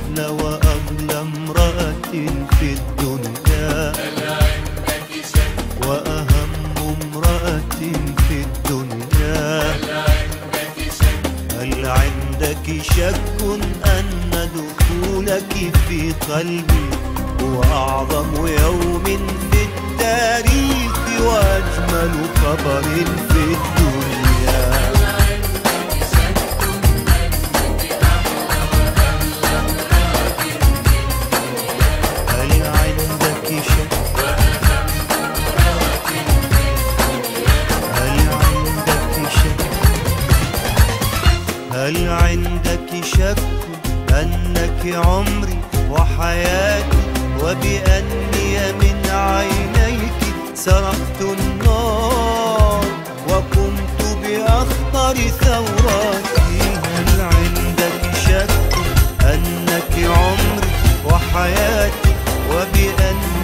أحلى وأغلى امرأة في الدنيا، وأهم امرأة في الدنيا. هل عندك شك أن دخولك في قلبي هو أعظم يوم في التاريخ وأجمل خبر في الدنيا؟ هل عندك شك أنك عمري وحياتي، وبأني من عينيك سرقت النار وقمت بأخطر ثوراتي؟ هل عندك شك أنك عمري وحياتي، وبأني